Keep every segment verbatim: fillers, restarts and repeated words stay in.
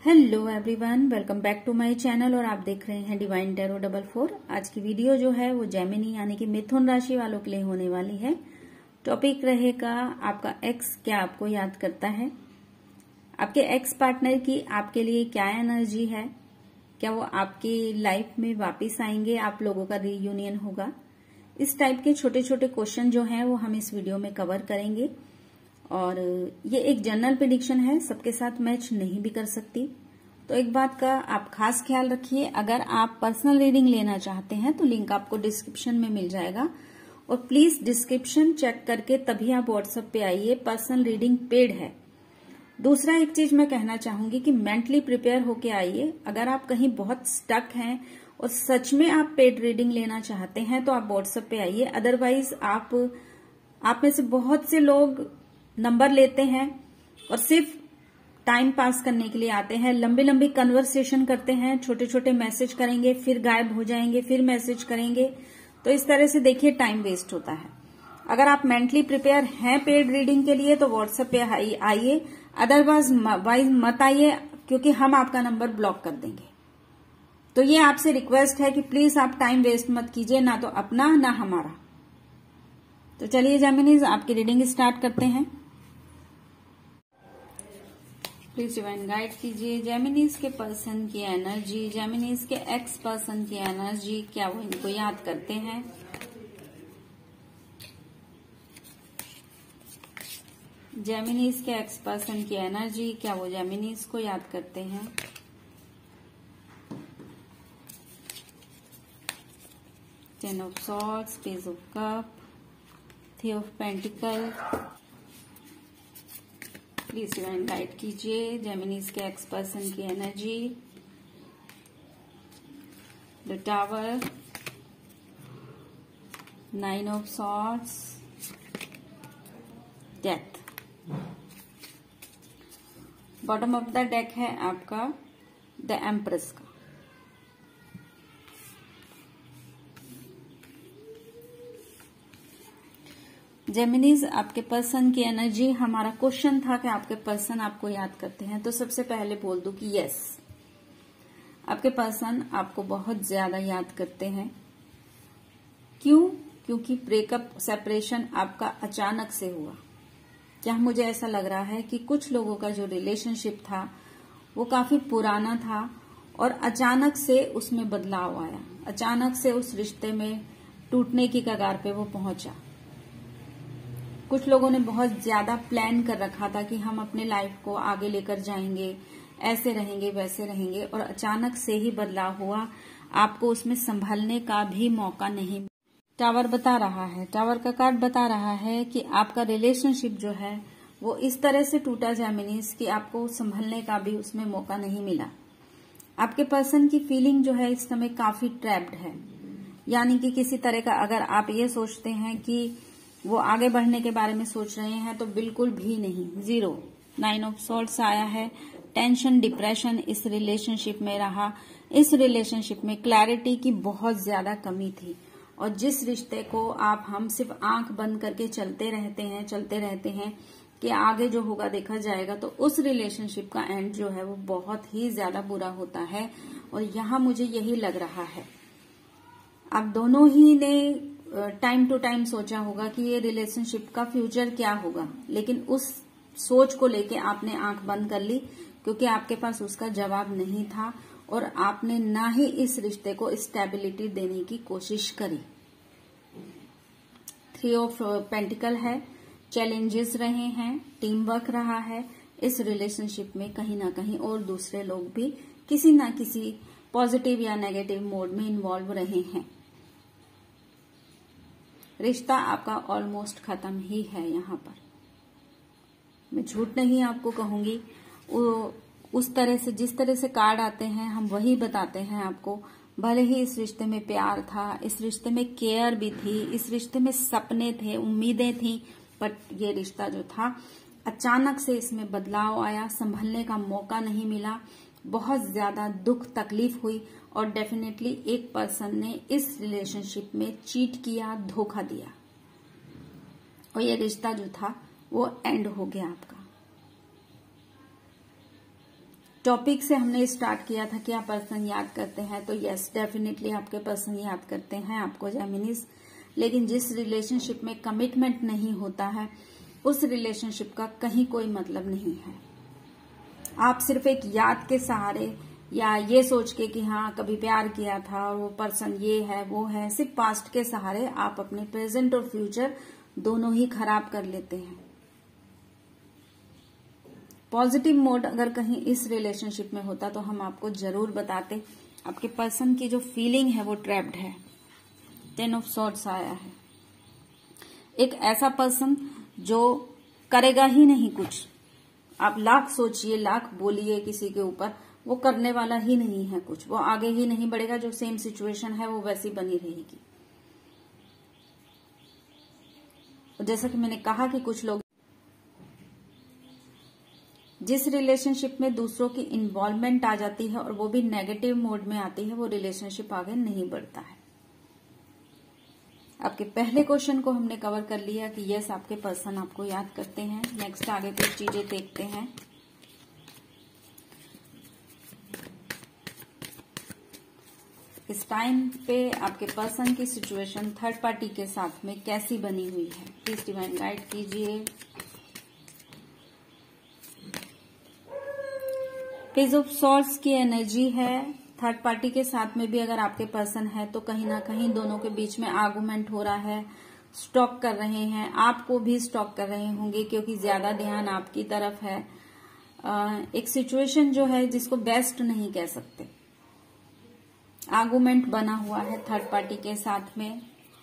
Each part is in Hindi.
Hello everyone, welcome back to my channel और आप देख रहे हैं डिवाइन टैरो डबल फोर। आज की वीडियो जो है वो जेमिनी यानी कि मिथुन राशि वालों के लिए होने वाली है। टॉपिक रहेगा आपका एक्स क्या आपको याद करता है, आपके एक्स पार्टनर की आपके लिए क्या एनर्जी है, क्या वो आपकी लाइफ में वापिस आएंगे, आप लोगों का रीयूनियन होगा। इस टाइप के छोटे छोटे क्वेश्चन जो हैं वो हम इस वीडियो में कवर करेंगे। और ये एक जनरल प्रेडिक्शन है, सबके साथ मैच नहीं भी कर सकती। तो एक बात का आप खास ख्याल रखिए, अगर आप पर्सनल रीडिंग लेना चाहते हैं तो लिंक आपको डिस्क्रिप्शन में मिल जाएगा और प्लीज डिस्क्रिप्शन चेक करके तभी आप व्हाट्सएप पे आइए। पर्सनल रीडिंग पेड है। दूसरा एक चीज मैं कहना चाहूंगी कि मेंटली प्रिपेयर होके आइए। अगर आप कहीं बहुत स्टक हैं और सच में आप पेड रीडिंग लेना चाहते हैं तो आप व्हाट्सएप पे आइए। अदरवाइज आप आप में से बहुत से लोग नंबर लेते हैं और सिर्फ टाइम पास करने के लिए आते हैं, लंबी लंबी कन्वर्सेशन करते हैं, छोटे छोटे मैसेज करेंगे, फिर गायब हो जाएंगे, फिर मैसेज करेंगे। तो इस तरह से देखिए टाइम वेस्ट होता है। अगर आप मेंटली प्रिपेयर हैं पेड रीडिंग के लिए तो व्हाट्सएप पे आइए, अदरवाइज वाइज मत आइए क्योंकि हम आपका नंबर ब्लॉक कर देंगे। तो ये आपसे रिक्वेस्ट है कि प्लीज आप टाइम वेस्ट मत कीजिए, ना तो अपना ना हमारा। तो चलिए जेमिनीज आपकी रीडिंग स्टार्ट करते हैं। प्लीज डिवाइन गाइड कीजिए जेमिनीज के पर्सन की एनर्जी, जेमिनीज के एक्स पर्सन की एनर्जी, क्या वो इनको याद करते हैं। जेमिनीज के एक्स पर्सन की एनर्जी, क्या वो जेमिनीज को याद करते हैं। Ten of swords, page of cup, three of pentacle. Please divine guide कीजिए जेमिनीज के एक्स पर्सन की energy, the tower, nine of swords, death. Bottom of the deck है आपका द एम्प्रेस का। जेमिनीज आपके पर्सन की एनर्जी, हमारा क्वेश्चन था कि आपके पर्सन आपको याद करते हैं। तो सबसे पहले बोल दूं कि यस, आपके पर्सन आपको बहुत ज्यादा याद करते हैं। क्यों? क्योंकि ब्रेकअप सेपरेशन आपका अचानक से हुआ। क्या मुझे ऐसा लग रहा है कि कुछ लोगों का जो रिलेशनशिप था वो काफी पुराना था और अचानक से उसमें बदलाव आया, अचानक से उस रिश्ते में टूटने की कगार पे वो पहुंचा। कुछ लोगों ने बहुत ज्यादा प्लान कर रखा था कि हम अपने लाइफ को आगे लेकर जाएंगे, ऐसे रहेंगे वैसे रहेंगे, और अचानक से ही बदलाव हुआ। आपको उसमें संभलने का भी मौका नहीं। टावर बता रहा है, टावर का कार्ड बता रहा है कि आपका रिलेशनशिप जो है वो इस तरह से टूटा जेमिनीज कि आपको संभलने का भी उसमें मौका नहीं मिला। आपके पर्सन की फीलिंग जो है इस समय काफी ट्रैप्ड है, यानी कि किसी तरह का अगर आप ये सोचते हैं कि वो आगे बढ़ने के बारे में सोच रहे हैं तो बिल्कुल भी नहीं, जीरो। नाइन ऑफ सॉर्ड्स आया है। टेंशन, डिप्रेशन इस रिलेशनशिप में रहा। इस रिलेशनशिप में क्लैरिटी की बहुत ज्यादा कमी थी और जिस रिश्ते को आप हम सिर्फ आंख बंद करके चलते रहते हैं चलते रहते हैं कि आगे जो होगा देखा जाएगा, तो उस रिलेशनशिप का एंड जो है वो बहुत ही ज्यादा बुरा होता है। और यहाँ मुझे यही लग रहा है आप दोनों ही ने टाइम टू टाइम सोचा होगा कि ये रिलेशनशिप का फ्यूचर क्या होगा, लेकिन उस सोच को लेके आपने आंख बंद कर ली क्योंकि आपके पास उसका जवाब नहीं था और आपने ना ही इस रिश्ते को स्टेबिलिटी देने की कोशिश करी। थ्री ऑफ पेंटिकल है। चैलेंजेस रहे हैं, टीम वर्क रहा है इस रिलेशनशिप में, कहीं ना कहीं और दूसरे लोग भी किसी ना किसी पॉजिटिव या नेगेटिव मोड में इन्वॉल्व रहे हैं। रिश्ता आपका ऑलमोस्ट खत्म ही है। यहाँ पर मैं झूठ नहीं आपको कहूंगी, वो उस तरह से जिस तरह से कार्ड आते हैं हम वही बताते हैं आपको। भले ही इस रिश्ते में प्यार था, इस रिश्ते में केयर भी थी, इस रिश्ते में सपने थे, उम्मीदें थी, बट ये रिश्ता जो था अचानक से इसमें बदलाव आया, संभलने का मौका नहीं मिला, बहुत ज्यादा दुख तकलीफ हुई और डेफिनेटली एक पर्सन ने इस रिलेशनशिप में चीट किया, धोखा दिया और ये रिश्ता जो था वो एंड हो गया आपका। टॉपिक से हमने स्टार्ट किया था कि आप पर्सन याद करते हैं, तो यस डेफिनेटली आपके पर्सन याद करते हैं आपको जेमिनीज। लेकिन जिस रिलेशनशिप में कमिटमेंट नहीं होता है उस रिलेशनशिप का कहीं कोई मतलब नहीं है। आप सिर्फ एक याद के सहारे या ये सोच के कि हाँ कभी प्यार किया था और वो पर्सन ये है वो है, सिर्फ पास्ट के सहारे आप अपने प्रेजेंट और फ्यूचर दोनों ही खराब कर लेते हैं। पॉजिटिव मोड अगर कहीं इस रिलेशनशिप में होता तो हम आपको जरूर बताते। आपके पर्सन की जो फीलिंग है वो ट्रैप्ड है। टेन ऑफ सॉर्ड्स आया है। एक ऐसा पर्सन जो करेगा ही नहीं कुछ, आप लाख सोचिए लाख बोलिए किसी के ऊपर, वो करने वाला ही नहीं है कुछ, वो आगे ही नहीं बढ़ेगा। जो सेम सिचुएशन है वो वैसी बनी रहेगी। जैसा कि मैंने कहा कि कुछ लोग जिस रिलेशनशिप में दूसरों की इन्वॉल्वमेंट आ जाती है और वो भी नेगेटिव मोड में आती है, वो रिलेशनशिप आगे नहीं बढ़ता है। आपके पहले क्वेश्चन को हमने कवर कर लिया कि यस आपके पर्सन आपको याद करते हैं। नेक्स्ट आगे कुछ चीजें देखते हैं। इस टाइम पे आपके पर्सन की सिचुएशन थर्ड पार्टी के साथ में कैसी बनी हुई है, प्लीज डिवाइन गाइड कीजिए। पेज ऑफ सॉर्ड्स की एनर्जी है। थर्ड पार्टी के साथ में भी अगर आपके पर्सन है तो कहीं ना कहीं दोनों के बीच में आर्गुमेंट हो रहा है, स्टॉक कर रहे हैं, आपको भी स्टॉक कर रहे होंगे क्योंकि ज्यादा ध्यान आपकी तरफ है। एक सिचुएशन जो है जिसको बेस्ट नहीं कह सकते, आर्गुमेंट बना हुआ है थर्ड पार्टी के साथ में।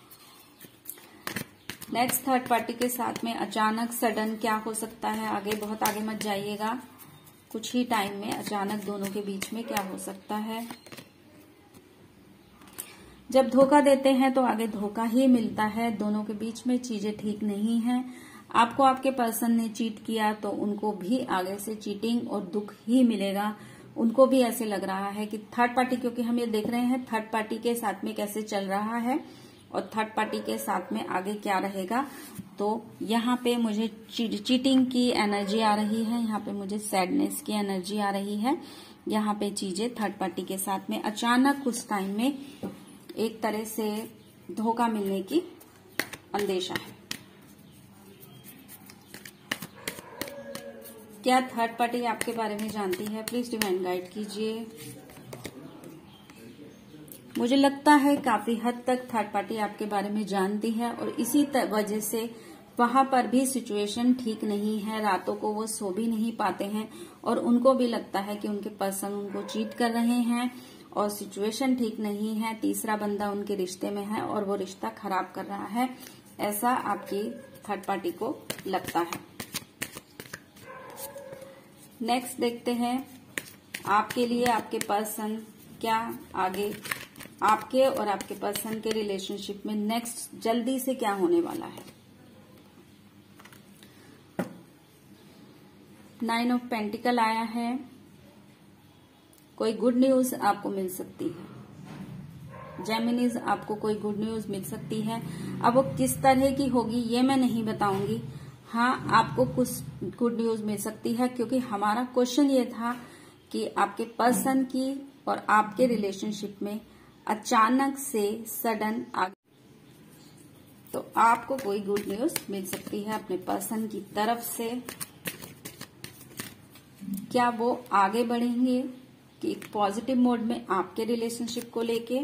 नेक्स्ट थर्ड पार्टी के साथ में अचानक सडन क्या हो सकता है, आगे बहुत आगे मत जाइएगा, कुछ ही टाइम में अचानक दोनों के बीच में क्या हो सकता है। जब धोखा देते हैं तो आगे धोखा ही मिलता है। दोनों के बीच में चीजें ठीक नहीं है। आपको आपके पर्सन ने चीट किया तो उनको भी आगे से चीटिंग और दुख ही मिलेगा। उनको भी ऐसे लग रहा है कि थर्ड पार्टी, क्योंकि हम ये देख रहे हैं थर्ड पार्टी के साथ में कैसे चल रहा है और थर्ड पार्टी के साथ में आगे क्या रहेगा। तो यहाँ पे मुझे चीटिंग की एनर्जी आ रही है, यहाँ पे मुझे सैडनेस की एनर्जी आ रही है। यहाँ पे चीजें थर्ड पार्टी के साथ में अचानक कुछ टाइम में एक तरह से धोखा मिलने की अंदेशा है। क्या थर्ड पार्टी आपके बारे में जानती है, प्लीज डिवाइन गाइड कीजिए। मुझे लगता है काफी हद तक थर्ड पार्टी आपके बारे में जानती है और इसी वजह से वहां पर भी सिचुएशन ठीक नहीं है। रातों को वो सो भी नहीं पाते हैं और उनको भी लगता है कि उनके पर्सन उनको चीट कर रहे हैं और सिचुएशन ठीक नहीं है। तीसरा बंदा उनके रिश्ते में है और वो रिश्ता खराब कर रहा है, ऐसा आपकी थर्ड पार्टी को लगता है। नेक्स्ट देखते हैं आपके लिए आपके पर्सन क्या आगे आपके और आपके पर्सन के रिलेशनशिप में नेक्स्ट जल्दी से क्या होने वाला है। नाइन ऑफ पेंटिकल आया है। कोई गुड न्यूज आपको मिल सकती है जेमिनीज, आपको कोई गुड न्यूज मिल सकती है। अब वो किस तरह की होगी ये मैं नहीं बताऊंगी। हाँ, आपको कुछ गुड न्यूज मिल सकती है क्योंकि हमारा क्वेश्चन ये था कि आपके पर्सन की और आपके रिलेशनशिप में अचानक से सडन आ तो आपको कोई गुड न्यूज मिल सकती है अपने पर्सन की तरफ से। क्या वो आगे बढ़ेंगे कि एक पॉजिटिव मोड में आपके रिलेशनशिप को लेके।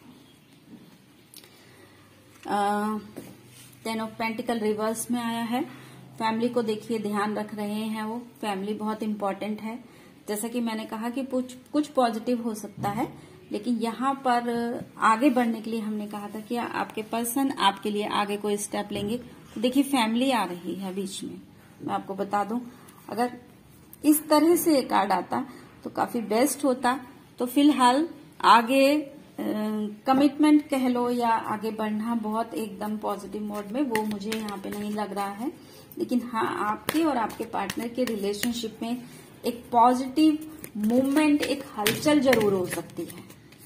टेन ऑफ पेंटिकल रिवर्स में आया है। फैमिली को देखिए ध्यान रख रहे हैं वो, फैमिली बहुत इंपॉर्टेंट है। जैसा कि मैंने कहा कि कुछ कुछ पॉजिटिव हो सकता है, लेकिन यहाँ पर आगे बढ़ने के लिए हमने कहा था कि आपके पर्सन आपके लिए आगे कोई स्टेप लेंगे। तो देखिए फैमिली आ रही है बीच में। मैं आपको बता दूं, अगर इस तरह से एक कार्ड आता तो काफी बेस्ट होता। तो फिलहाल आगे कमिटमेंट कह लो या आगे बढ़ना बहुत एकदम पॉजिटिव मोड में, वो मुझे यहाँ पे नहीं लग रहा है। लेकिन हाँ, आपके और आपके पार्टनर के रिलेशनशिप में एक पॉजिटिव मूवमेंट, एक हलचल जरूर हो सकती है।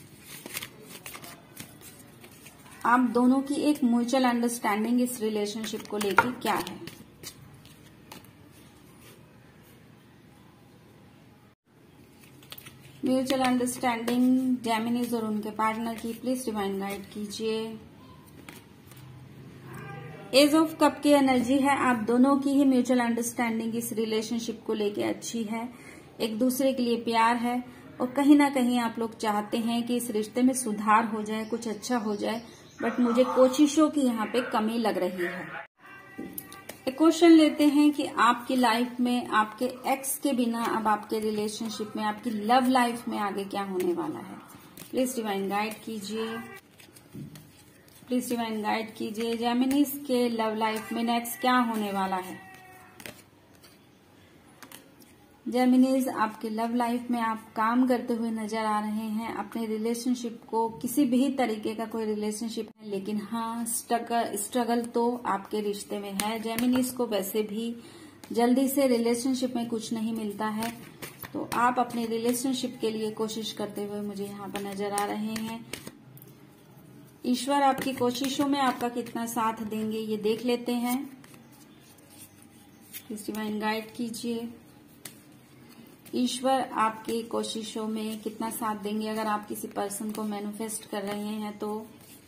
आप दोनों की एक म्यूचुअल अंडरस्टैंडिंग इस रिलेशनशिप को लेकर क्या है। म्यूचुअल अंडरस्टैंडिंग जेमिनीज और उनके पार्टनर की, प्लीज डिवाइन गाइड कीजिए। एज ऑफ कप की एनर्जी है, आप दोनों की ही म्यूचुअल अंडरस्टैंडिंग इस रिलेशनशिप को लेके अच्छी है, एक दूसरे के लिए प्यार है और कहीं ना कहीं आप लोग चाहते हैं कि इस रिश्ते में सुधार हो जाए, कुछ अच्छा हो जाए, बट मुझे कोशिशों की यहाँ पे कमी लग रही है। एक क्वेश्चन लेते हैं कि आपकी लाइफ में आपके एक्स के बिना अब आपके रिलेशनशिप में, आपकी लव लाइफ में आगे क्या होने वाला है। प्लीज डिवाइन गाइड कीजिए, प्लीज डिवाइन गाइड कीजिए। जेमिनीज के लव लाइफ में नेक्स्ट क्या होने वाला है। जेमिनीज आपके लव लाइफ में आप काम करते हुए नजर आ रहे हैं अपने रिलेशनशिप को, किसी भी तरीके का कोई रिलेशनशिप है, लेकिन हाँ स्ट्रगल स्ट्रगल तो आपके रिश्ते में है। जेमिनीज को वैसे भी जल्दी से रिलेशनशिप में कुछ नहीं मिलता है, तो आप अपने रिलेशनशिप के लिए कोशिश करते हुए मुझे यहाँ पर नजर आ रहे हैं। ईश्वर आपकी कोशिशों में आपका कितना साथ देंगे ये देख लेते हैं। प्लीज डिवाइन गाइड कीजिए। ईश्वर आपकी कोशिशों में कितना साथ देंगे। अगर आप किसी पर्सन को मैनिफेस्ट कर रहे हैं तो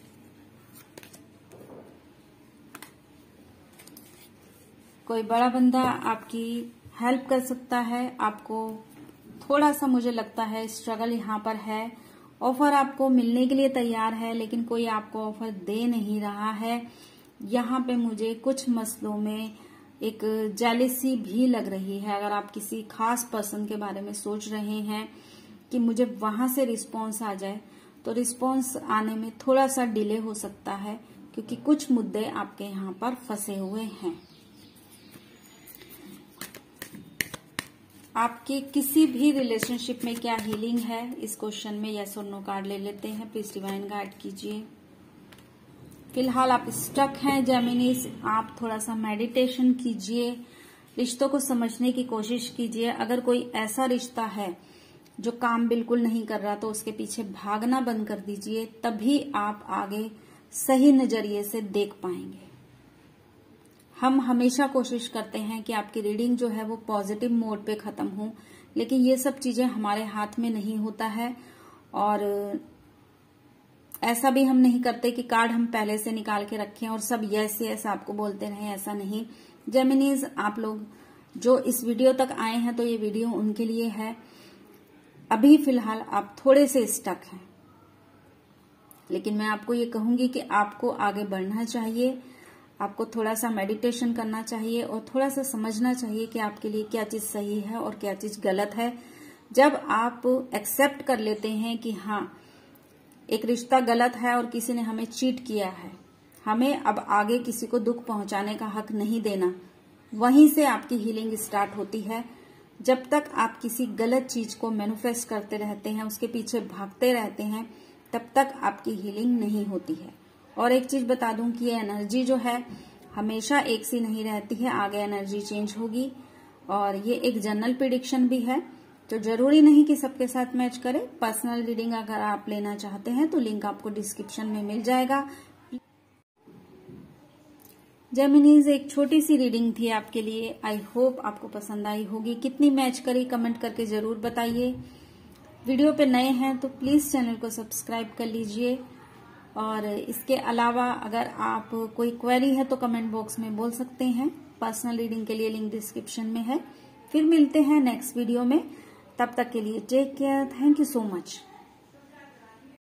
कोई बड़ा बंदा आपकी हेल्प कर सकता है। आपको थोड़ा सा मुझे लगता है स्ट्रगल यहाँ पर है, ऑफर आपको मिलने के लिए तैयार है लेकिन कोई आपको ऑफर दे नहीं रहा है। यहाँ पे मुझे कुछ मसलों में एक जेलिसी भी लग रही है। अगर आप किसी खास पर्सन के बारे में सोच रहे हैं कि मुझे वहां से रिस्पॉन्स आ जाए, तो रिस्पॉन्स आने में थोड़ा सा डिले हो सकता है क्योंकि कुछ मुद्दे आपके यहाँ पर फंसे हुए हैं। आपके किसी भी रिलेशनशिप में क्या हीलिंग है, इस क्वेश्चन में यस और नो कार्ड ले लेते हैं। प्लीज डिवाइन गाइड कीजिए। फिलहाल आप स्टक हैं जेमिनीज, आप थोड़ा सा मेडिटेशन कीजिए, रिश्तों को समझने की कोशिश कीजिए। अगर कोई ऐसा रिश्ता है जो काम बिल्कुल नहीं कर रहा तो उसके पीछे भागना बंद कर दीजिए, तभी आप आगे सही नजरिए से देख पाएंगे। हम हमेशा कोशिश करते हैं कि आपकी रीडिंग जो है वो पॉजिटिव मोड पे खत्म हो, लेकिन ये सब चीजें हमारे हाथ में नहीं होता है और ऐसा भी हम नहीं करते कि कार्ड हम पहले से निकाल के रखें और सब यस यस आपको बोलते रहें, ऐसा नहीं। जेमिनीज आप लोग जो इस वीडियो तक आए हैं तो ये वीडियो उनके लिए है। अभी फिलहाल आप थोड़े से स्टक हैं, लेकिन मैं आपको ये कहूंगी कि आपको आगे बढ़ना चाहिए, आपको थोड़ा सा मेडिटेशन करना चाहिए और थोड़ा सा समझना चाहिए कि आपके लिए क्या चीज सही है और क्या चीज गलत है। जब आप एक्सेप्ट कर लेते हैं कि हाँ एक रिश्ता गलत है और किसी ने हमें चीट किया है, हमें अब आगे किसी को दुख पहुंचाने का हक नहीं देना, वहीं से आपकी हीलिंग स्टार्ट होती है। जब तक आप किसी गलत चीज को मैनिफेस्ट करते रहते हैं, उसके पीछे भागते रहते हैं, तब तक आपकी हीलिंग नहीं होती है। और एक चीज बता दूं कि ये एनर्जी जो है हमेशा एक सी नहीं रहती है, आगे एनर्जी चेंज होगी और ये एक जनरल प्रिडिक्शन भी है, तो जरूरी नहीं कि सबके साथ मैच करे। पर्सनल रीडिंग अगर आप लेना चाहते हैं तो लिंक आपको डिस्क्रिप्शन में मिल जाएगा। जेमिनीज एक छोटी सी रीडिंग थी आपके लिए, आई होप आपको पसंद आई होगी। कितनी मैच करी कमेंट करके जरूर बताइए। वीडियो पे नए हैं तो प्लीज चैनल को सब्सक्राइब कर लीजिए और इसके अलावा अगर आप कोई क्वेरी है तो कमेंट बॉक्स में बोल सकते हैं। पर्सनल रीडिंग के लिए लिंक डिस्क्रिप्शन में है। फिर मिलते हैं नेक्स्ट वीडियो में, तब तक के लिए take care, thank you so much.